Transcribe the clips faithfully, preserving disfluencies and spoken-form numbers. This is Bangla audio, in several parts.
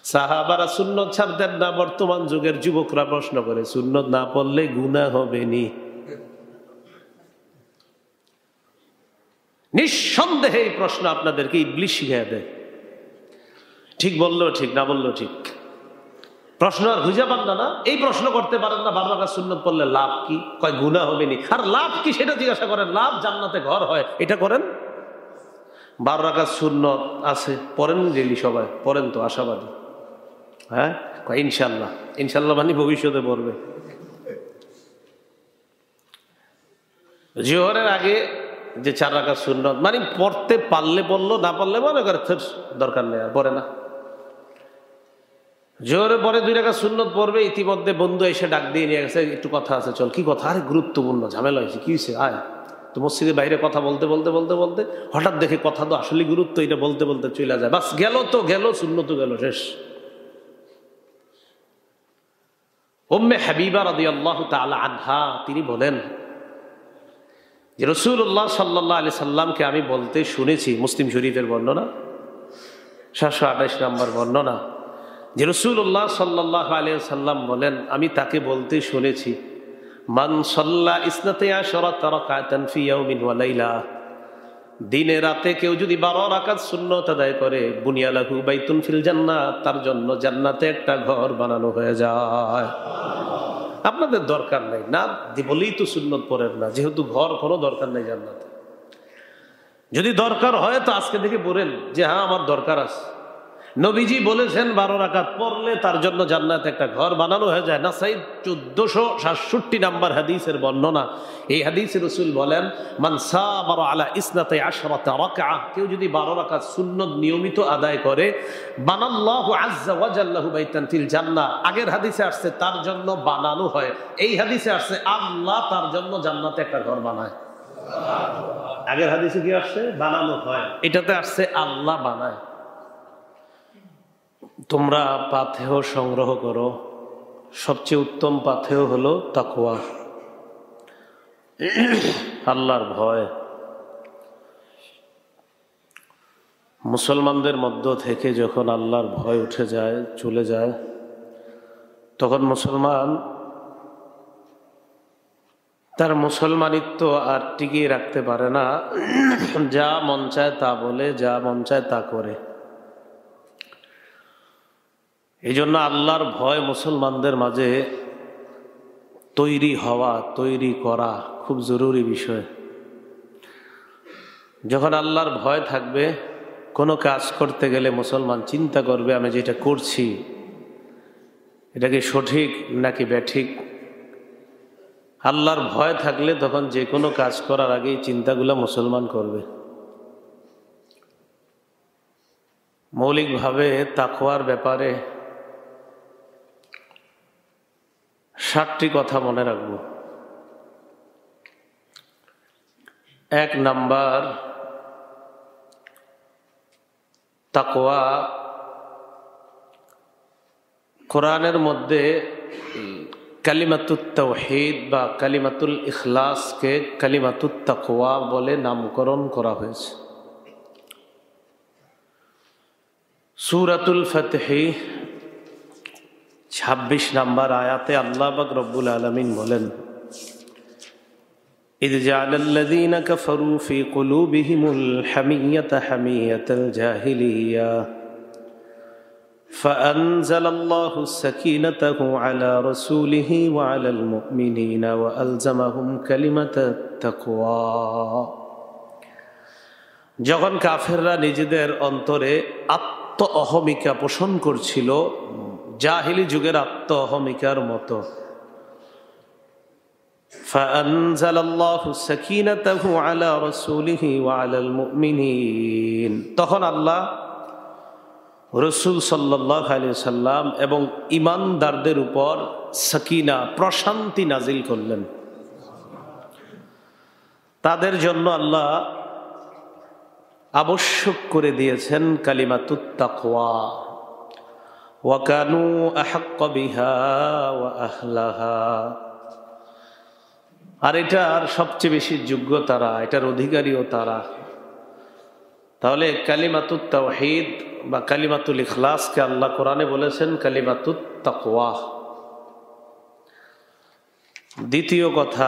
সাহাবারা সুন্নত ছাড়তেন না, বর্তমান যুগের যুবকরা প্রশ্ন করে সুন্নত না পড়লে গুনাহ হবে নি? নিঃসন্দেহে এই প্রশ্ন আপনাদেরকে ইবলিস শিখিয়ে দেয়। ঠিক বললো ঠিক, না বললো ঠিক, প্রশ্ন আর খুঁজে পান না। এই প্রশ্ন করতে পারেন না বারো রাকাত সুন্নত পড়লে লাভ কি? কয় গুনাহ হবে নি। আর লাভ কি সেটা জিজ্ঞাসা করেন। লাভ জান্নাতে ঘর হয়, এটা করেন। বারো রাকাত সুন্নত আছে, পড়েন ডেইলি, সবাই পড়েন তো, আশাবাদী। হ্যাঁ, ইনশাল্লাহ। ইনশাল্লাহ মানে ভবিষ্যতে পড়বে। জোহরের আগে যে চার রাকাত সুন্নত মানে পড়তে পারলে পড়লো, না পারলে মনে করে দরকার নেই, আর পড়ে না। জোহরের পরে দুই রাকাত সুন্নত পড়বে, ইতিমধ্যে বন্ধু এসে ডাক দিয়ে নিয়ে গেছে, একটু কথা আছে, চল। কি কথা? আরে গুরুত্বপূর্ণ, ঝামেলা হয়েছে। কি হয়েছে? আয়। তো মসজিদের বাইরে কথা বলতে বলতে বলতে বলতে হঠাৎ দেখে কথা তো আসলে গুরুত্ব, এটা বলতে বলতে চলে যায়। বাস গেল তো গেল, সুন্নত তো গেল, শেষ। উম্মে হাবিবা রাদিয়াল্লাহু তাআলা আনহা তিনি বলেন যে রাসূলুল্লাহ সাল্লাল্লাহু আলাইহি সাল্লামকে আমি বলতে শুনেছি, মুসলিম শরীফের বর্ণনা, সাতশো আঠাশ নম্বর বর্ণনা, যে রাসূলুল্লাহ সাল্লাল্লাহু আলাইহি সাল্লাম বলেন, আমি তাকে বলতে শুনেছি, মান সাল্লা ইসনাতা আশরাতা রাকাতান ফি ইয়াউমিন ওয়া লাইলা, দিনে রাতে কেউ যদি বারো রাকাত সুন্নত আদায় করে, বুনিয়া লাহু বাইতুন ফিল জান্নাহ, তার জন্য জান্নাতে একটা ঘর বানানো হয়ে যায়। আপনাদের দরকার নাই না বলেই তো সুন্নত পড়েন না, যেহেতু ঘর কোনো দরকার নাই জান্নাতে। যদি দরকার হয় তো আজকে থেকে পড়েন যে হ্যাঁ আমার দরকার আছে। নবীজি বলেছেন বারো রাকাত পড়লে তার জন্য জান্নাতে একটা ঘর বানানো হয়ে যায়। নাসাই চোদ্দশো সাতষট্টি নাম্বার হাদিসের বর্ণনা। এই হাদিসে রাসূল বলেন, মান সাবারা আলা ইসনাতা আশরাতা রাকআহ, কেউ যদি বারো রাকাত সুন্নত নিয়মিত আদায় করে, বানাল্লাহু আযজা ওয়া জাল্লাহু বাইতান ফিল জান্নাহ। আগের হাদিসে আসছে তার জন্য বানানো হয়, এই হাদিসে আসছে আল্লাহ তার জন্য জান্নাতে একটা ঘর বানায়। আগের হাদিসে কি আসছে? বানানো হয়, এটাতে আসছে আল্লাহ বানায়। তোমরা পাথেয় সংগ্রহ করো, সবচেয়ে উত্তম পাথেয় হলো তাকওয়া, আল্লাহর ভয়। মুসলমানদের মধ্য থেকে যখন আল্লাহর ভয় উঠে যায়, চলে যায়, তখন মুসলমান তার মুসলমানিত্ব আর টিকিয়ে রাখতে পারে না। যা মন চায় তা বলে, যা মন চায় তা করে। এই জন্য আল্লাহর ভয় মুসলমানদের মাঝে তৈরি হওয়া, তৈরি করা খুব জরুরি বিষয়। যখন আল্লাহর ভয় থাকবে, কোনো কাজ করতে গেলে মুসলমান চিন্তা করবে আমি যেটা করছি এটা কি সঠিক নাকি ব্যাঠিক। আল্লাহর ভয় থাকলে তখন যে কোনো কাজ করার আগেই চিন্তাগুলো মুসলমান করবে। মৌলিকভাবে তাকওয়ার ব্যাপারে ষাটটি কথা মনে রাখবো। এক নাম্বার, তাকওয়া কোরআনের মধ্যে কালিমাতুত তাওহীদ বা কালিমাতুল ইখলাসকে কালিমাতুত তাকওয়া বলে নামকরণ করা হয়েছে। সূরাতুল ফাতহি ছাব্বিশ নাম্বার আয়াতে আল্লাহ পাক রব্বুল আলামিন বলেন, ইয জাআলাল্লাযীনা কাফারু ফী কুলূবিহিমুল হামিয়্যাতা হামিয়্যাতাল জাহিলিয়্যা ফাআনজালাল্লাহু সাকিনাতাহু আলা রাসূলিহি ওয়া আলাল মুমিনিনা ওয়া আলজামাহুম কালিমাতাত তাকওয়া। যখন কাফেররা নিজেদের অন্তরে আত্ম অহমিকা পোষণ করছিল, জাহিলি যুগের আত্ম অহমিকার মতো, ফাআনজালাল্লাহু সাকিনাতাহু আলা রাসূলিহি ওয়া আলাল মুমিনিন, তখন আল্লাহ রাসূল সাল্লাল্লাহু আলাইহি সাল্লাম এবং ঈমানদারদের উপর সাকিনা, প্রশান্তি নাজিল করলেন। তাদের জন্য আল্লাহ আবশ্যক করে দিয়েছেন কালিমাতুত তাকওয়া। ওয়া কানু আহাক্কা বিহা ওয়া আহলাহা, আর এটার সবচেয়ে বেশি যোগ্য তারা, এটার অধিকারীও তারা। তাহলে কালিমাতুত তাওহীদ বা কালিমাতুল ইখলাসকে আল্লাহ কোরআনে বলেছেন কালিমাতুত তাকওয়া। দ্বিতীয় কথা,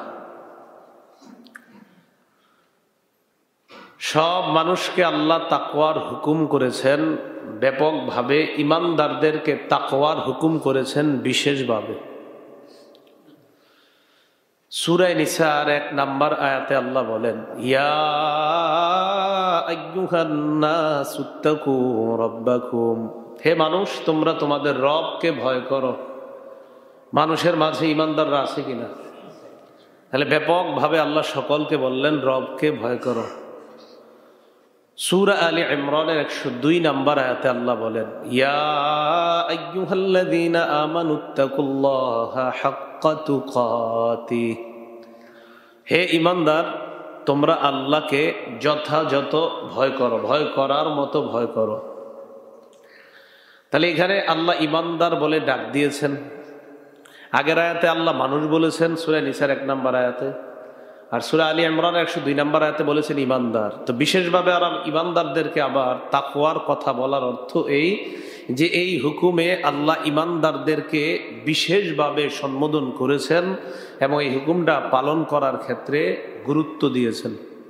সব মানুষকে আল্লাহ তাকওয়ার হুকুম করেছেন ব্যাপকভাবে, ইমানদারদেরকে তাকওয়ার হুকুম করেছেন বিশেষভাবে। সূরা নিসার এক নাম্বার আয়াতে আল্লাহ বলেন, ইয়া আইয়ুহান নাসুত্তাকু রাব্বাকুম, হে মানুষ তোমরা তোমাদের রবকে ভয় করো। মানুষের মাঝে ইমানদাররা আছে কিনা? তাহলে ব্যাপকভাবে আল্লাহ সকলকে বললেন রবকে ভয় করো। সূরা আলী ইমরানের একশো দুই নাম্বার আয়াতে আল্লাহ বলেন, ইয়া আইয়ুহাল্লাযীনা আমানুত্তাকুল্লাহা হাক্কা তুকাতিহ, হে ইমানদার তোমরা আল্লাহকে যথাযথ ভয় করো, ভয় করার মতো ভয় করো। তাহলে এখানে আল্লাহ ইমানদার বলে ডাক দিয়েছেন। আগের আয়াতে আল্লাহ মানুষ বলেছেন সূরা নিসার এক নাম্বার আয়াতে, আর সূরা আলী ইমরান একশো দুই নাম্বার আয়াতে বলেছেন ইমানদার। তো বিশেষভাবে আর ইমানদারদেরকে আবার তাকওয়ার কথা বলার অর্থ এই যে এই হুকুমে আল্লাহ ইমানদারদেরকে বিশেষভাবে সম্বোধন করেছেন এবং এই হুকুমটা পালন করার ক্ষেত্রে গুরুত্ব দিয়েছেন।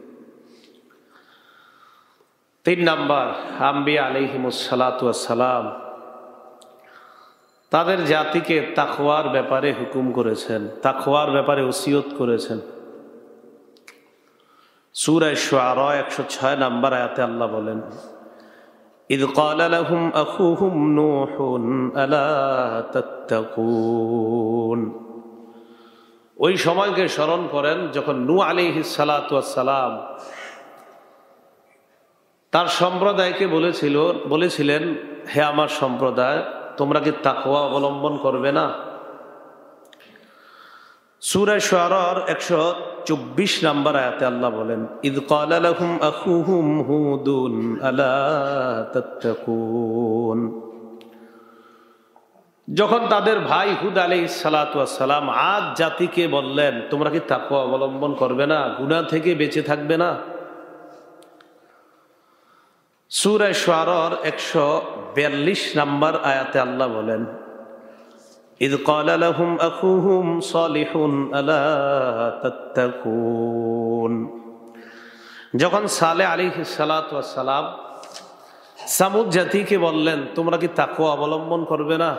তিন নাম্বার, আম্বিয়া আলাইহিমুস সালাতু ওয়াস সালাম তাদের জাতিকে তাকওয়ার ব্যাপারে হুকুম করেছেন, তাকওয়ার ব্যাপারে ওসিয়ত করেছেন। সূরা শুআরা একশো ছয় নাম্বার আয়াতে আল্লাহ বলেন, ইয ক্বালা লাহুম আখুহুম নূহুন আলা তাত্তাকুন, ওই সময়কে স্মরণ করেন যখন নূহ আলাইহিস সালাতু ওয়াস সালাম তার সম্প্রদায়কে বলেছিল বলেছিলেন হে আমার সম্প্রদায় তোমরা কি তাকওয়া অবলম্বন করবে না? সূরা শুআরার একশো চব্বিশ নাম্বার আয়াতে আল্লাহ বলেন, ইয ক্বালা লাহুম আখুহুম হুদুন আলা তাত্তাকুন, যখন তাদের ভাই হুদ আলাইহিস সালাতু ওয়াস সালাম আদ জাতিকে বললেন তোমরা কি তাকওয়া অবলম্বন করবে না, গুনাহ থেকে বেঁচে থাকবে না? সূরা শুআরার একশো বিয়াল্লিশ নাম্বার আয়াতে আল্লাহ বলেন, ইয ক্বালা লাহুম আখুহুম সালিহুন আলা তাত্তাকুন, যখন সালেহ আলাইহিস সালাতু ওয়াস সালাম সামুদ জাতিকে বললেন তোমরা কি তাকওয়া অবলম্বন করবে না?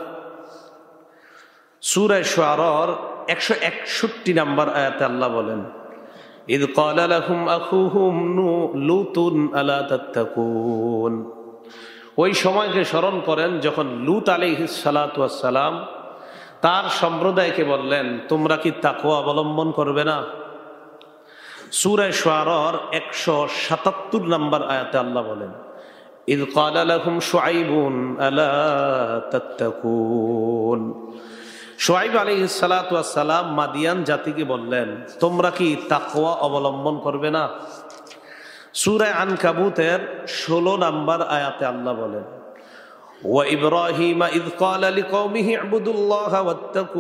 সূরা শুআরার একশো একষট্টি নাম্বার আয়াতে আল্লাহ বলেন, ইয ক্বালা লাহুম আখুহুম লূতুন আলা তাত্তাকুন, ওই সময়কে স্মরণ করেন যখন লূত আলাইহিস সালাতু ওয়াস সালাম তার সম্প্রদায়কে বললেন তোমরা কি তাকওয়া অবলম্বন করবে না? সূরা শুআরার একশো সাতাত্তর নাম্বার আয়াতে আল্লাহ বলেন, ইয ক্বালা লাহুম শুআইবুন আলা তাত্তাকুন, শুআইব আলাইহিস সালাতু ওয়াস সালাম মাদিয়ান জাতিকে বললেন তোমরা কি তাকওয়া অবলম্বন করবে না? সূরা আনকাবুতের ষোলো নাম্বার আয়াতে আল্লাহ বলেন, ওয়া ইব্রাহিমা ইয ক্বালা লিকওমিহি ইবুদুল্লাহা ওয়াত্তাকু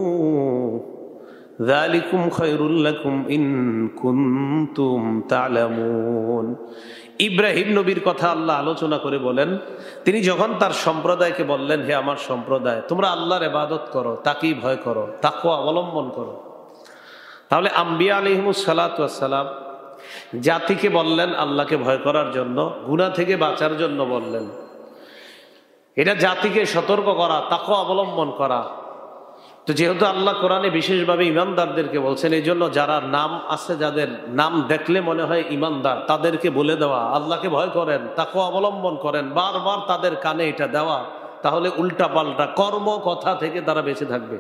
যালিকুম খায়রুল লাকুম ইন কুনতুম তা'লামুন, ইব্রাহিম নবীর কথা আল্লাহ আলোচনা করে বলেন তিনি যখন তার সম্প্রদায়কে বললেন হে আমার সম্প্রদায় তোমরা আল্লাহর ইবাদত করো, তাকেই ভয় করো, তাকওয়া অবলম্বন করো। তাহলে আম্বিয়া আলাইহিমুস সালাতু ওয়াস সালাম জাতিকে বললেন আল্লাহকে ভয় করার জন্য, গুনাহ থেকে বাঁচার জন্য বললেন। এটা জাতিকে সতর্ক করা, তাকওয়া অবলম্বন করা। তো যেহেতু আল্লাহ কোরআনে বিশেষভাবে ইমানদারদেরকে বলছেন, এই জন্য যারা নাম আছে, যাদের নাম দেখলে মনে হয় ইমানদার, তাদেরকে বলে দেওয়া আল্লাহকে ভয় করেন, তাকওয়া অবলম্বন করেন, বারবার তাদের কানে এটা দেওয়া, তাহলে উল্টা পাল্টা কর্ম কথা থেকে তারা বেঁচে থাকবে।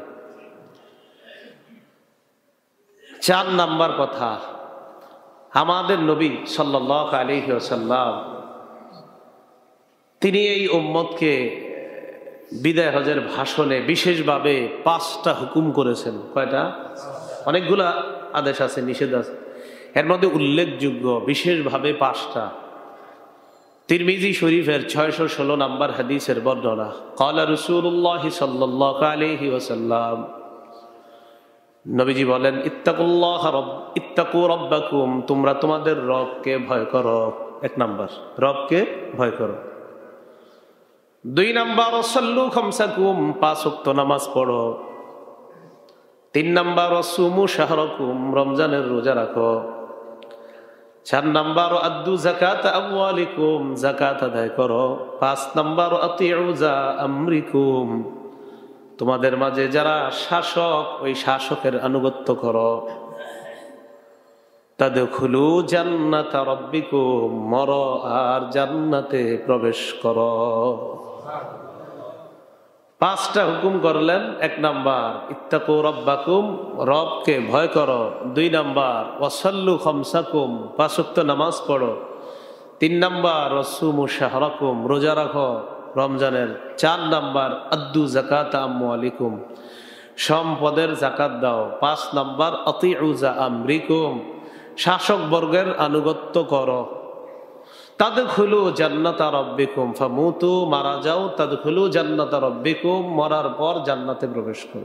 চার নাম্বার কথা, আমাদের নবী সাল্লাল্লাহু আলাইহি ওয়াসাল্লাম তিনি এই উম্মতকে বিদায় হজের ভাষণে বিশেষভাবে পাঁচটা হুকুম করেছেন। কয়টা? অনেকগুলা আদেশ আছে, নিষেধ আছে, এর মধ্যে উল্লেখযোগ্য বিশেষভাবে পাঁচটা। তিরমিজি শরীফের ছয়শো ষোলো নাম্বার হাদিসের বর্ণনা, ক্বালা রাসূলুল্লাহ সাল্লাল্লাহু আলাইহি ওয়াসাল্লাম, নবীজি বলেন ইত্তাকুল্লাহ রব ইত্তাকু রাব্বাকুম, তোমরা তোমাদের রবকে ভয় করো। এক নাম্বার, রবকে ভয় করো। দুই নাম্বার সাল্লু খামসাকুম, পাঁচ ওয়াক্ত নামাজ পড়ো। তিন নাম্বার সুমু শাহরাকুম, রমজানের রোজা রাখো। চার নাম্বার আদ্দু যাকাত আমওয়ালিকুম, যাকাত আদায় করো। পাঁচ নাম্বার আতিউ যা আমরিকুম, তোমাদের মাঝে যারা শাসক ওই শাসকের আনুগত্য করো। তাদখুলু জান্নাতা রাব্বিকুম, মরো আর জান্নাতে প্রবেশ করো। পাঁচটা হুকুম করলেন। এক নাম্বার ইত্তাকু রাব্বাকুম, রবকে ভয় করো। দুই নাম্বার ওয়াসাল্লু খামসাকুম, পাঁচ ওয়াক্ত নামাজ পড়ো। তিন নাম্বার ওয়াসুমু শাহরাকুম, রোজা রাখো রমজানের। চার নাম্বার আদ্দু যাকাত আমওয়ালিকুম, সম্পদের যাকাত দাও। পাঁচ নাম্বার আতিউ যা আমরিকুম, শাসক বর্গের আনুগত্য করো। তাদখুলু জান্নাতা রাব্বিকুম ফামুতু, মারা যাও। তাদখুলু জান্নাতা রাব্বিকুম, মরার পর জান্নাতে প্রবেশ করো।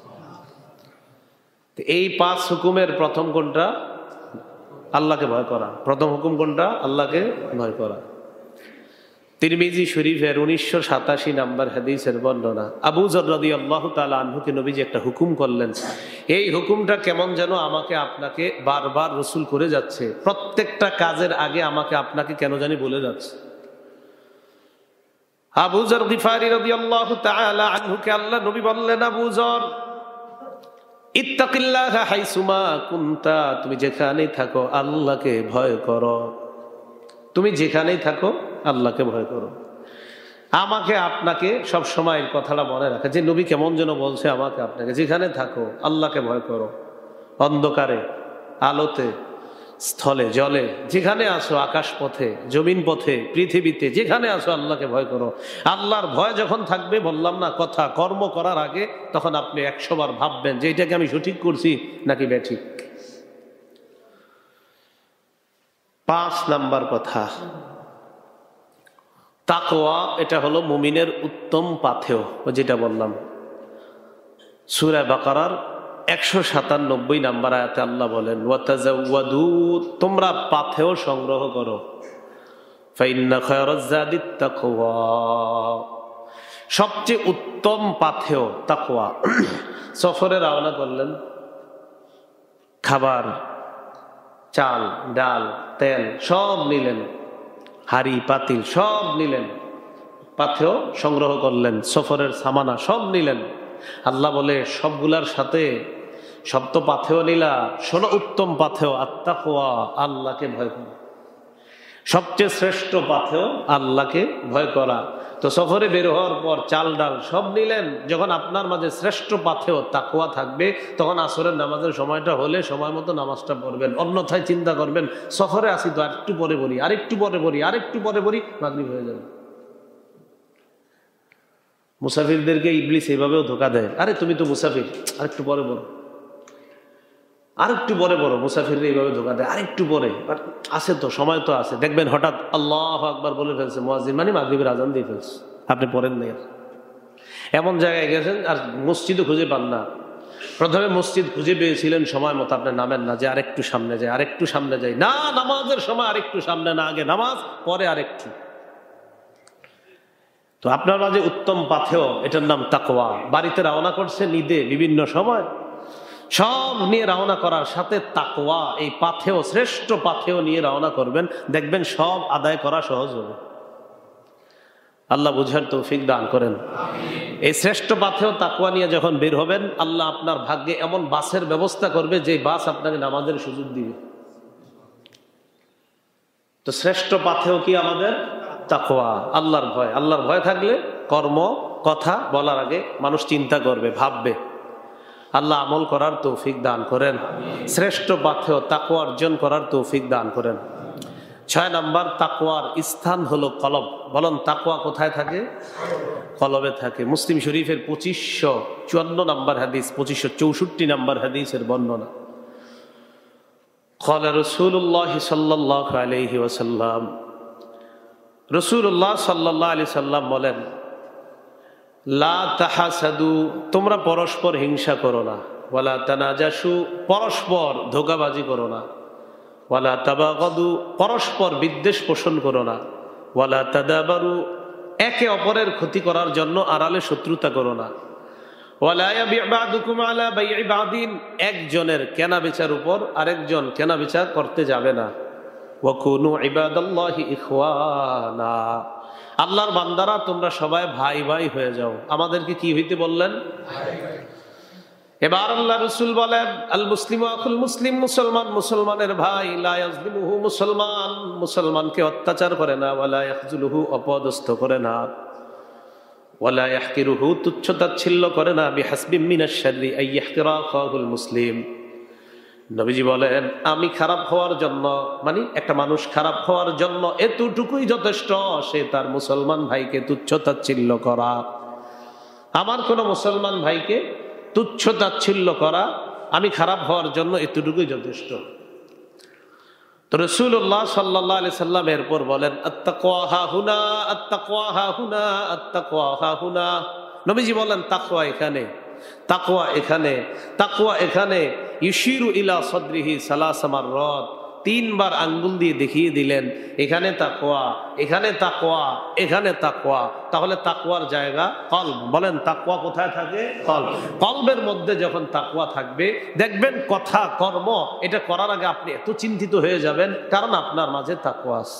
এই পাঁচ হুকুমের প্রথম কোনটা? আল্লাহকে ভয় করা। প্রথম হুকুম কোনটা? আল্লাহকে ভয় করা। তিরমিজি শরীফের উনিশশো সাতাশি নাম্বার হাদিসের বর্ণনা। আবু যর রাদিয়াল্লাহু তাআলা আনহুকে নবীজি একটা হুকুম করলেন। এই হুকুমটা কেমন যেন আমাকে আপনাকে বারবার রসুল করে যাচ্ছে, প্রত্যেকটা কাজের আগে আমাকে আপনাকে কেন জানি বলে যাচ্ছে। আবু যর গিফারি রাদিয়াল্লাহু তাআলা আনহুকে আল্লাহ নবী বললেন, আবু যর ইত্তাকিল্লাহা হাইসুমা কুনতা, তুমি যেখানেই থাকো আল্লাহকে ভয় করো। তুমি যেখানেই থাকো আল্লাহকে ভয় করো। আমাকে আপনাকে সব সময় এই কথাটা মনে রাখা যে নবী কেমন যেন বলছে আমাকে আপনাকে, যেখানে থাকো আল্লাহকে ভয় করো। অন্ধকারে, আলোতে, স্থলে, জলে, যেখানে আসো, আকাশ পথে, জমিন পথে, পৃথিবীতে, যেখানে আসো আল্লাহকে ভয় করো। আল্লাহর ভয় যখন থাকবে, বললাম না কথা, কর্ম করার আগে তখন আপনি একশো বার ভাববেন যে এটাকে আমি সঠিক করছি নাকি বেঠিক। পাঁচ নাম্বার কথা, তাকওয়া। এটা হলো মুমিনের উত্তম পাথেয়, যেটা বললাম সূরা বাকারার একশো সাতানব্বই নাম্বার আয়াতে আল্লাহ বলেন, ওয়াতাজাওয়াদু, তোমরা পাথেয় সংগ্রহ করো। ফাইন্না খায়রাজ যাদিত তাকওয়া, সবচেয়ে উত্তম পাথেয় তাকওয়া। সফরে রওনা করলেন, খাবার, চাল, ডাল, তেল সব নিলেন, হাড়ি পাতিল সব নিলেন, পাথেয় সংগ্রহ করলেন, সফরের সামানা সব নিলেন। আল্লাহ বলে সবগুলার সাথে সব তো পাথেয় নিলা, শোনো উত্তম পাথেয় আত্তাকওয়া, আল্লাহকে ভয় করা। সবচেয়ে শ্রেষ্ঠ পাথেয় আল্লাহকে ভয় করা। তো সফরে বের হওয়ার পর চাল ডাল সব নিলেন। যখন আপনার মাঝে শ্রেষ্ঠ পাথেয় তাকওয়া থাকবে, তখন আসরের নামাজের সময়টা হলে সময় মতো নামাজটা পড়বেন। অন্যথায় চিন্তা করবেন সফরে আসি তো আরেকটু পরে পড়ি, আরেকটু পরে পড়ি, আরেকটু পরে পড়ি, মাগরিব হয়ে যাবে। মুসাফিরদেরকে ইবলিস এইভাবেও ধোকা দেয়, আরে তুমি তো মুসাফির, আরেকটু পরে পড়ো, আরেকটু পরে পড়ো। মুসাফিররা এইভাবে ধোকা দেয়, আরেকটু পরে, আছে তো সময় তো আছে। দেখবেন হঠাৎ আল্লাহু আকবার বলে ফেলছে মুয়াজ্জিন, মানে মাগরিবের আজান দিয়ে ফেলছে, আপনি পড়েন নাই। এমন জায়গায় গেছেন আর মসজিদও খুঁজে পান না। প্রথমে মসজিদ খুঁজে পেয়েছিলেন, সময় মতো আপনি নামেন না, যে আরেকটু সামনে যায়, আরেকটু সামনে যায়, না নামাজের সময় আরেকটু সামনে না, আগে নামাজ পরে আরেকটু। তো আপনার মাঝে উত্তম পাথেয়, এটার নাম তাকওয়া। বাড়িতে রওনা করছে ঈদে বিভিন্ন সময়, সব নিয়ে রওনা করার সাথে তাকওয়া, এই পাথেয়, শ্রেষ্ঠ পাথেয় নিয়ে রওনা করবেন, দেখবেন সব আদায় করা সহজ হবে। আল্লাহ বুঝার তৌফিক দান করেন। এই শ্রেষ্ঠ পাথেয় তাকওয়া নিয়ে যখন বের হবেন, আল্লাহ আপনার ভাগ্যে এমন বাসের ব্যবস্থা করবে যে বাস আপনাকে নামাজের সুযোগ দিবে। তো শ্রেষ্ঠ পাথেয় কি আমাদের? তাকওয়া, আল্লাহর ভয়। আল্লাহর ভয় থাকলে কর্ম, কথা বলার আগে মানুষ চিন্তা করবে, ভাববে। আল্লাহ আমল করার তৌফিক দান করেন। শ্রেষ্ঠ পাথেয় তাকওয়া অর্জন করার তৌফিক দান করেন। ছয় নাম্বার, তাকওয়ার স্থান হলো কলব। বলেন তাকওয়া কোথায় থাকে? কলবে থাকে। মুসলিম শরীফের পঁচিশশো চুয়ান্ন নাম্বার হাদিস, পঁচিশশো চৌষট্টি নাম্বার হাদিসের বর্ণনা। ক্বালা রাসূলুল্লাহ সাল্লাল্লাহু আলাইহি ওয়াসাল্লাম, রাসূলুল্লাহ সাল্লাল্লাহু আলাইহি সাল্লাম বলেন, লা তাহাসাদু, তোমরা পরস্পর হিংসা করো না। ওয়ালা তানাজাসু, পরস্পর ধোঁকাবাজি করো না। ওয়ালা তাবাগাদু, পরস্পর বিদ্বেষ পোষণ করো না। ওয়ালা তাদাবারু, একে অপরের ক্ষতি করার জন্য আড়ালে শত্রুতা করো না। ওয়ালা ইয়াবি'ু বা'দুকুম আলা বাই'i বা'দিন, একজনের কেনা বেচার উপর আরেকজন কেনা বেচা করতে যাবে না। ওয়া কুনু ইবাদাল্লাহি ইখওয়ানা, আল্লাহর বান্দারা তোমরা সবাই ভাই ভাই হয়ে যাও। আমাদেরকে কি হইতে বললেন? ভাই ভাই। এবার আল্লাহ রাসূল বলেন, আল মুসলিমু আখুল মুসলিম, মুসলমান মুসলমানের ভাই, লা ইয়াজলিমুহু, মুসলমান মুসলমানকে অত্যাচার করে না, ওয়ালা ইয়াখজুলুহু, অপদস্থ করে না, ওয়ালা ইয়াহকিরুহু, তুচ্ছতাচ্ছিল্য করে না, বিহাসবি মিনাশ শাররি আই ইয়াহকিরা আখাহুল মুসলিম। নবীজি বলেন, আমি খারাপ হওয়ার জন্য, মানে একটা মানুষ খারাপ হওয়ার জন্য এতটুকুই যথেষ্ট, সে তার মুসলমান ভাইকে তুচ্ছতাচ্ছিল্য করা। আমার কোন মুসলমান ভাইকে তুচ্ছতাচ্ছিল্য করা, আমি খারাপ হওয়ার জন্য এতটুকুই যথেষ্ট। তো রাসূলুল্লাহ সাল্লাল্লাহু আলাইহি সাল্লাম এরপর বলেন, আত্তাকওয়া হাহুনা, আত্তাকওয়া হাহুনা, আত্তাকওয়া হাহুনা। নবীজি বলেন, তাকওয়া এখানে, তাকওয়া এখানে, তাকওয়া এখানে। ইউশিরু ইলা সাদরিহি সালাসা মাররাত, তিনবার আঙ্গুল দিয়ে দেখিয়ে দিলেন, এখানে তাকওয়া, এখানে তাকওয়া, এখানে তাকওয়া। তাহলে তাকওয়ার জায়গা কলব। বলেন, তাকওয়া কোথায় থাকে? কলব। কলবের মধ্যে যখন তাকওয়া থাকবে, দেখবেন কথা কর্ম এটা করার আগে আপনি এত চিন্তিত হয়ে যাবেন, কারণ আপনার মাঝে তাকওয়া আছে।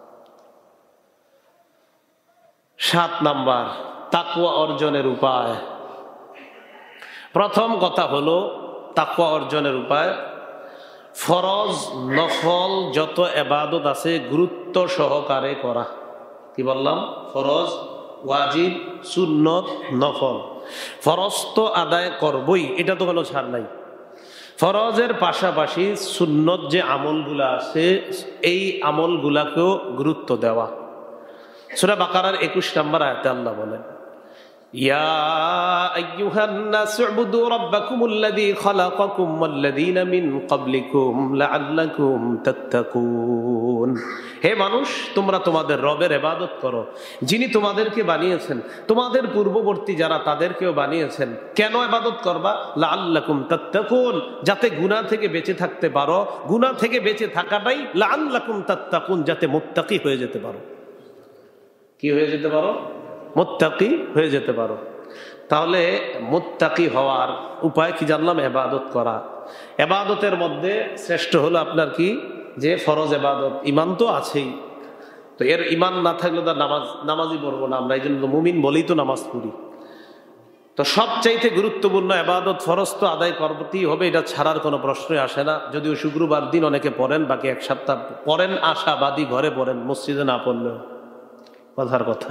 সাত নাম্বার, তাকওয়া অর্জনের উপায়। প্রথম কথা হলো তাকওয়া অর্জনের উপায়, ফরজ নফল যত ইবাদত আছে গুরুত্ব সহকারে করা। কি বললাম? ফরজ, ওয়াজিব, সুন্নত, নফল। ফরজ তো আদায় করবই, এটা তো কোনো ছাড় নাই। ফরজের পাশাপাশি সুন্নত যে আমলগুলা আছে, এই আমলগুলাকেও গুরুত্ব দেওয়া। সূরা বাকারার একুশ নম্বর আয়াতে আল্লাহ বলেন, ইয়া আইয়ুহান নাসু উবুদু রাব্বাকুমুল্লাযী খালাকাকুম ওয়াল্লাযীনা মিন ক্বাবলিকুম লাআল্লাকুম তাত্তাকুন। হে মানুষ, তোমরা তোমাদের রবের ইবাদত করো, যিনি তোমাদেরকে বানিয়েছেন, তোমাদের পূর্ববর্তী যারা তাদেরকেও বানিয়েছেন। কেন ইবাদত করবা? লাআল্লাকুম তাত্তাকুন, যাতে গুনাহ থেকে বেঁচে থাকতে পারো। গুনাহ থেকে বেঁচে থাকাটাই লাআল্লাকুম তাত্তাকুন, যাতে মুত্তাকি হয়ে যেতে পারো। কি হয়ে যেতে পারো? মুত্তাকি হয়ে যেতে পারো। তাহলে মুত্তাকি হওয়ার উপায় কি জানলাম? ইবাদত করা। ইবাদতের মধ্যে শ্রেষ্ঠ হলো আপনার কি? যে ফরজ ইবাদত। ঈমান তো আছেই, তো এর ঈমান না থাকলে তো নামাজ নামাজই পড়বো না আমরা, এই জন্য মুমিন বলেই তো নামাজ পড়ি। তো সবচাইতে গুরুত্বপূর্ণ ইবাদত, ফরজ তো আদায় করতেই হবে, এটা ছাড়ার কোনো প্রশ্নই আসে না। যদিও শুক্রবার দিন অনেকে পড়েন, বাকি এক সপ্তাহ পড়েন আশাবাদী, ঘরে পড়েন, মসজিদে না পড়লেও কথার কথা।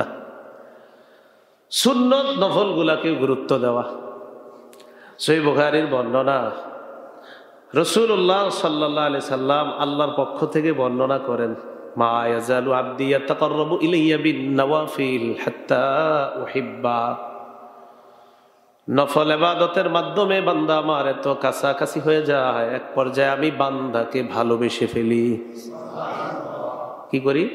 সুন্নত নফল গুলাকে গুরুত্ব দেওয়া। সহিহ বুখারীর বর্ণনা, রাসূলুল্লাহ সাল্লাল্লাহু আলাইহি সাল্লাম আল্লাহর পক্ষ থেকে বর্ণনা করেন, মা ইয়াজালু আবদি ইয়াতাকাররাবু ইলাইয়া বিন নওয়াফিল হাত্তা উহিব্বা। নফল ইবাদতের মাধ্যমে বান্দা আমার এত কাছাকাছি হয়ে যায়, এক পর্যায়ে আমি বান্দাকে ভালোবেসে ফেলি। কি করি?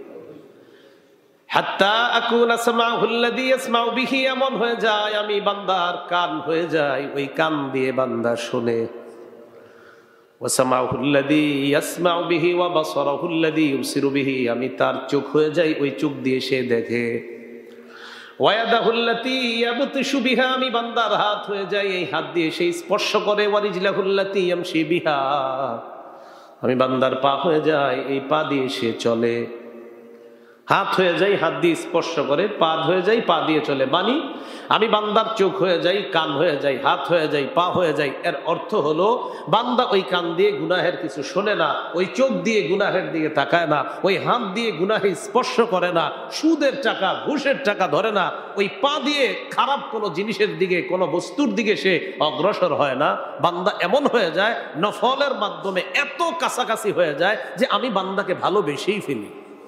হাত্তা আকুনা সামাউল্লাযী ইয়াসমাউ বিহি, এমন হয়ে যায় আমি বান্দার কান হয়ে যায়, ওই কান দিয়ে বান্দা শুনে। ওয়া সামাউল্লাযী ইয়াসমাউ বিহি ওয়া বাসারুল্লাযী ইউবসিরু বিহি, আমি তার চোখ হয়ে যাই, ওই চোখ দিয়ে সে দেখে। ওয়া ইয়াদাহুল্লাতী ইয়াবতিশু বিহা, আমি বান্দার হাত হয়ে যাই, এই হাত দিয়ে সে স্পর্শ করে। ওয়া রিজলাহুল্লাতী ইয়ামশি বিহা, আমি বান্দার পা হয়ে যাই, এই পা দিয়ে সে চলে। হাত হয়ে যাই, হাত দিয়ে স্পর্শ করে। পা হয়ে যাই, পা দিয়ে চলে। মানি আমি বান্দার চোখ হয়ে যাই, কান হয়ে যাই, হাত হয়ে যাই, পা হয়ে যাই। এর অর্থ হলো বান্দা ওই কান দিয়ে গুনাহের কিছু শোনে না, ওই চোখ দিয়ে গুনাহের দিকে তাকায় না, ওই হাত দিয়ে গুনাহে স্পর্শ করে না, সুদের টাকা ঘুষের টাকা ধরে না, ওই পা দিয়ে খারাপ কোনো জিনিসের দিকে, কোনো বস্তুর দিকে সে অগ্রসর হয় না। বান্দা এমন হয়ে যায়, নফলের মাধ্যমে এত কাছাকাছি হয়ে যায় যে আমি বান্দাকে ভালোবেসেই ফেলি।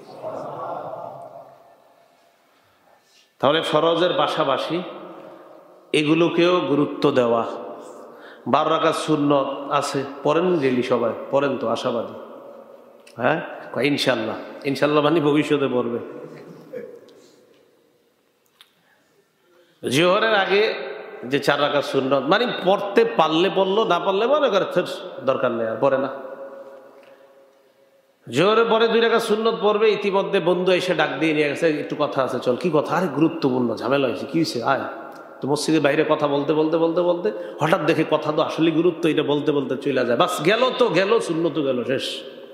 তাহলে ফরজের পাশাপাশি এগুলোকেও গুরুত্ব দেওয়া। বারো রাকাত সুন্নত আছে, পড়েন ডেলি সবাই, পড়েন তো আশাবাদী? হ্যাঁ, ইনশাল্লাহ। ইনশাল্লাহ মানে ভবিষ্যতে পড়বে। জোহরের আগে যে চার রাকাত সুন্নত, মানে পড়তে পারলে পড়লো, না পারলে মনে করে দরকার নেই, আর পড়ে না। জোহরের পরে দুই রাকাত সুন্নত পড়বে, ইতিমধ্যে বন্ধু এসে ডাক দিয়ে নিয়ে গেছে, একটু কথা আছে চল। কি কথা? আরে গুরুত্বপূর্ণ, ঝামেলা হয়েছে। কি হয়েছে? আয়। তো মসজিদের বাইরে কথা বলতে বলতে বলতে বলতে হঠাৎ দেখে কথা তো আসলে গুরুত্ব, এটা বলতে বলতে চলে যায়। বাস গেল তো গেল, সুন্নত গেল, শেষ।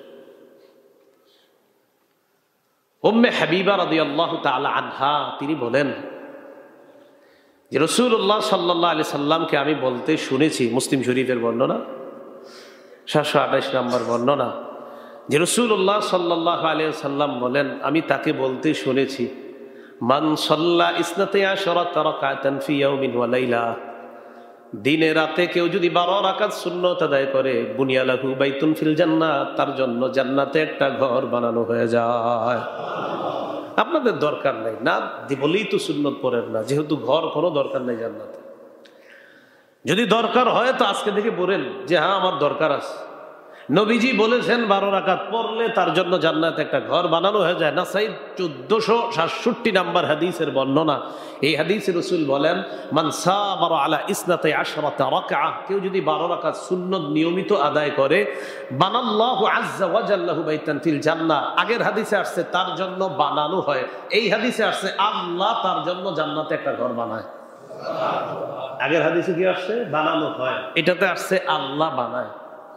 উম্মে হাবিবা রাদিয়াল্লাহু তাআলা আনহা তিনি বলেন যে রাসূলুল্লাহ সাল্লাল্লাহু আলাইহি সাল্লামকে আমি বলতে শুনেছি, মুসলিম শরীফের বর্ণনা, সাতশো আঠাশ নম্বর বর্ণনা, যে রাসূলুল্লাহ সাল্লাল্লাহু আলাইহি সাল্লাম বলেন, আমি তাকে বলতে শুনেছি, মান সাল্লা ইসনাতাই আশরাতা রাকাতান ফি ইয়াউমিন ওয়া লাইলা, দিনে রাতে কেউ যদি বারো রাকাত সুন্নত আদায় করে, বুনিয়া লাহু বাইতুন ফিল জান্নাহ, তার জন্য জান্নাতে একটা ঘর বানানো হয়ে যায়। আপনাদের দরকার নাই না বলেই তো সুন্নত পড়েন না, যেহেতু ঘর কোনো দরকার নাই জান্নাতে। যদি দরকার হয় তো আজকে থেকে বলেন যে হ্যাঁ আমার দরকার আছে। নবীজি বলেছেন বারো রাকাত পড়লে তার জন্য জান্নাতে একটা ঘর বানানো হয়ে যায়। নাসাই চোদ্দশো সাতষট্টি নাম্বার হাদিসের বর্ণনা। এই হাদিসে রাসূল বলেন, মান সাবারা আলা ইসনাতাই আশরাতা রাকআহ, কেউ যদি বারো রাকাত সুন্নত নিয়মিত আদায় করে, বানাল্লাহু আযজা ওয়া জাল্লাহু বাইতান ফিল জান্নাহ। আগের হাদিসে আসছে তার জন্য বানানো হয়, এই হাদিসে আসছে আল্লাহ তার জন্য জান্নাতে একটা ঘর বানায়। আগের হাদিসে কি আসছে? বানানো হয়, এটাতে আসছে আল্লাহ বানায়।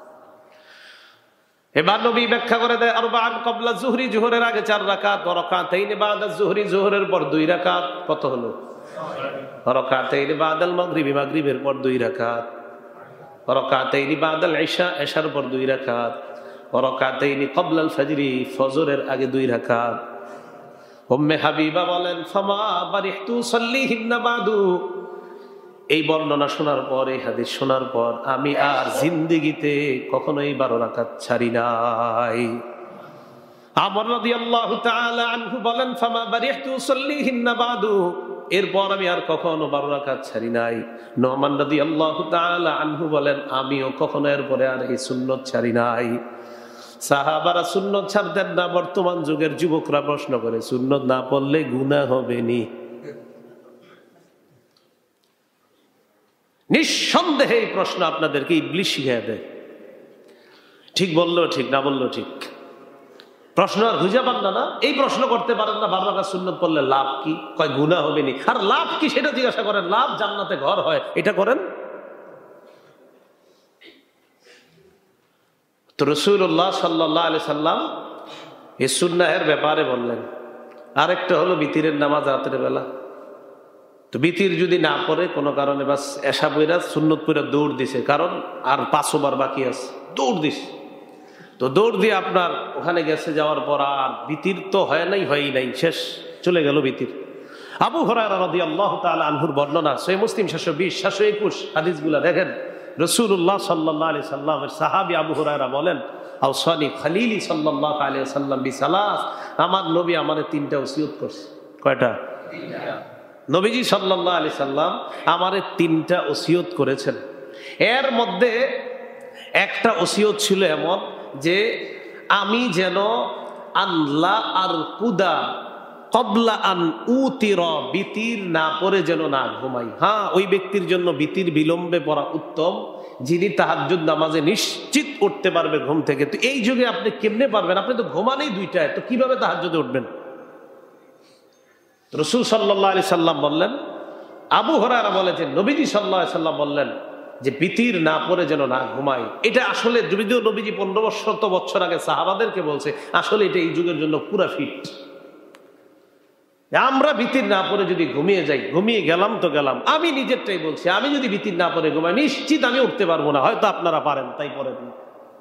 এবার নবী ব্যাখ্যা করে দেয়, আরবাআন ক্বাবলা যুহরি, জোহরের আগে চার রাকাত, ওয়া রাকাতাইন বা'দা যুহরি, জোহরের পর দুই রাকাত, কত হলো? ওয়া রাকাতাইন বা'দাল মাগরিবি, মাগরিবের পর দুই রাকাত, ওয়া রাকাতাইন বা'দাল ইশা, ইশার পর দুই রাকাত, ওয়া রাকাতাইন ক্বাবলাল ফজরি, ফজরের আগে দুই রাকাত। উম্মে হাবিবা বলেন, ফামা বারিহতু সাল্লিহিন্না বাদু, এই বর্ণনা শোনার পর, এই হাদিস শোনার পর আমি আর জিন্দেগিতে কখনোই বারো রাকাত ছাড়ি নাই। আমর রাদিয়াল্লাহু তাআলা আনহু বলেন, ফামা বারিহতু সাল্লিহিন্না বাদু, এরপর আমি আর কখনো বারো রাকাত ছাড়ি নাই। নোমান রাদিয়াল্লাহু তাআলা আনহু বলেন, আমিও কখনো এরপরে আর এই সুন্নত ছাড়ি নাই। সাহাবারা সুন্নত ছাড়তেন না, বর্তমান যুগের যুবকরা প্রশ্ন করে, সুন্নত না পড়লে গুনাহ হবে নি? নিঃসন্দেহে এই প্রশ্ন আপনাদেরকে ইবলিস শিখিয়ে দেয়। ঠিক বললো ঠিক, না বললো ঠিক, প্রশ্ন আর খুঁজে পান না। না এই প্রশ্ন করতে পারেন না, বারো রাকাত সুন্নত পড়লে লাভ কি? কয় গুনাহ হবে নি। আর লাভ কি সেটা জিজ্ঞাসা করেন, লাভ জান্নাতে ঘর হয়, এটা করেন। তো রাসূলুল্লাহ সাল্লাল্লাহু আলাইহি সাল্লাম এই সুন্নাহের ব্যাপারে বললেন। আরেকটা হলো বিতিরের নামাজ রাতের বেলা। তো বিতির যদি না পড়ে কোনো কারণে, বাস এশা পইরা সুন্নত পইরা দৌড় দিছে, কারণ আর পাঁচশো বার বাকি আছে, দৌড় দিছে। তো দৌড় দিয়ে আপনার ওখানে গেছে, যাওয়ার পর আর বিতির তো হয় নাই, হয়ই নাই, শেষ, চলে গেল বিতির। আবু হুরায়রা রাদিয়াল্লাহু তাআলা আনহুর বর্ণনা, সহিহ মুসলিম সাতশো বিশ সাতশো একুশ হাদিসগুলা দেখেন। রাসূলুল্লাহ সাল্লাল্লাহু আলাইহি সাল্লামের সাহাবী আবু হুরায়রা বলেন, আওসানি খালিলি সাল্লাল্লাহু আলাইহি সাল্লাম বিসালাস, আমার নবী আমাদের তিনটা ওসিয়ত করছে। কয়টা? তিনটা। নবীজি সাল্লাল্লাহু আলাইহি সাল্লাম আমারে তিনটা ওসিয়ত করেছেন। এর মধ্যে একটা ওসিয়ত ছিল এমন যে আমি যেন আনলা আর কুদা কবলা আন উতির, বিতির না পড়ে যেন না ঘুমাই। হ্যাঁ, ওই ব্যক্তির জন্য বিতির বিলম্বে পড়া উত্তম যিনি তাহাজ্জুদ নামাজে নিশ্চিত উঠতে পারবে ঘুম থেকে। তো এই যুগে আপনি কেমনে পারবেন? আপনি তো ঘুমানেই দুইটায়, তো কিভাবে তাহাজ্জুদে উঠবেন? রাসূল সাল্লাল্লাহু আলাইহি সাল্লাম বললেন, আবু হুরায়রা বলেছেন নবীজি সাল্লাল্লাহু আলাইহি সাল্লাম বললেন যে বিতির না পড়ে যেন না ঘুমাই। এটা আসলে যদিও নবীজি পনেরো শত বছর আগে সাহাবাদেরকে বলছে, আসলে এটা এই যুগের জন্য পুরা ফিট। আমরা বিতির না পড়ে যদি ঘুমিয়ে যাই, ঘুমিয়ে গেলাম তো গেলাম। আমি নিজেরটাই বলছি, আমি যদি বিতির না পড়ে ঘুমাই, নিশ্চিত আমি উঠতে পারবো না। হয়তো আপনারা পারেন, তাই পড়েন না।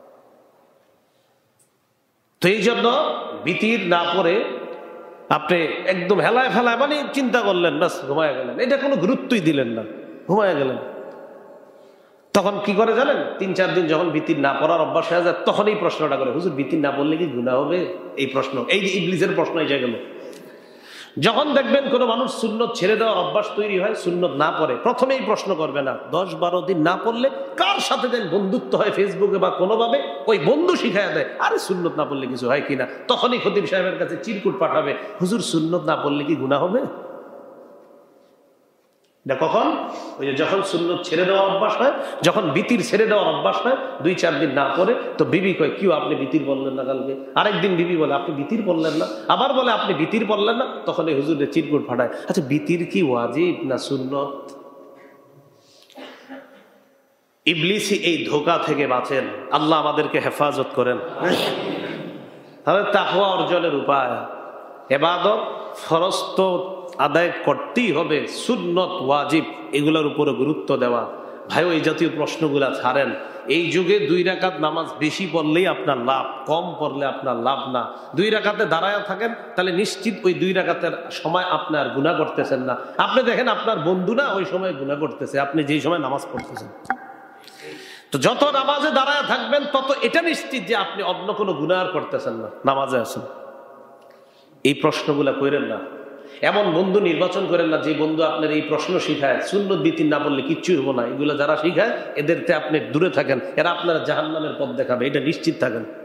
তো এই জন্য বিতির না পড়ে আপনি একদম হেলায় ফেলায় মানে চিন্তা করলেন, বাস ঘুমায় গেলেন, এটা কোনো গুরুত্বই দিলেন না, ঘুমায় গেলেন। তখন কি করে জানেন? তিন চার দিন যখন বিতির না পড়ার অভ্যাস হয়ে যায়, তখন এই প্রশ্নটা করে, হুজুর বিতির না পড়লে কি গুনাহ হবে? এই প্রশ্ন, এই যে ইবলিসের প্রশ্ন এসে গেল। যখন দেখবেন কোনো মানুষ সুন্নত ছেড়ে দেওয়ার অভ্যাস তৈরি হয়, সুন্নত না পড়ে, প্রথমেই প্রশ্ন করবে না, দশ বারো দিন না পড়লে কার সাথে দেন বন্ধুত্ব হয় ফেসবুকে বা কোনোভাবে, ওই বন্ধু শিখাইয়া দেয়, আরে সুন্নত না পড়লে কিছু হয় কিনা। তখনই খতিব সাহেবের কাছে চিরকুট পাঠাবে, হুজুর সুন্নত না পড়লে কি গুনাহ হবে? এটা কখন? ওই যে যখন সুন্নত ছেড়ে দেওয়ার অভ্যাস হয়, যখন বিতির ছেড়ে দেওয়ার অভ্যাস হয়, দুই চার দিন না পরে তো বিবি কয় কি আপনি বিতির বললেন না কালকে, আরেকদিন বিবি বলে আপনি বিতির বললেন না, আবার বলে আপনি বিতির বললেন না, তখন এই হুজুরের চিরকুট ফাটায়, আচ্ছা বিতির কি ওয়াজিব না সুন্নত? ইবলিসি এই ধোঁকা থেকে বাঁচেন, আল্লাহ আমাদেরকে হেফাজত করেন। তাহলে তাকওয়া অর্জনের উপায়, ইবাদত ফরজ তো আদায় করতেই হবে, সুন্নত ওয়াজিব এগুলোর উপরে গুরুত্ব দেওয়া। ভাই এই জাতীয় প্রশ্নগুলা ছাড়েন। এই যুগে দুই রাকাত নামাজ বেশি পড়লেই আপনার লাভ, কম পড়লে আপনার লাভ না। দুই রাকাতে দাঁড়ায় থাকেন, তাহলে নিশ্চিত ওই দুই রাকাতের সময় আপনার গুনাহ করতেছেন না। আপনি দেখেন আপনার বন্ধু না ওই সময় গুনাহ করতেছে, আপনি যেই সময় নামাজ পড়তেছেন। তো যত নামাজে দাঁড়ায় থাকবেন তত এটা নিশ্চিত যে আপনি অন্য কোনো গুনাহ করতেছেন না, নামাজে আছেন। এই প্রশ্নগুলা করেন না, এমন বন্ধু নির্বাচন করেন না যে বন্ধু আপনার এই প্রশ্ন শিখায়, সুন্নত বিতির না বললে কিচ্ছুই হবো না, এগুলো যারা শিখায় এদেরতে আপনি দূরে থাকেন, এরা আপনার জাহান্নামের পথ দেখাবে, এটা নিশ্চিত থাকেন।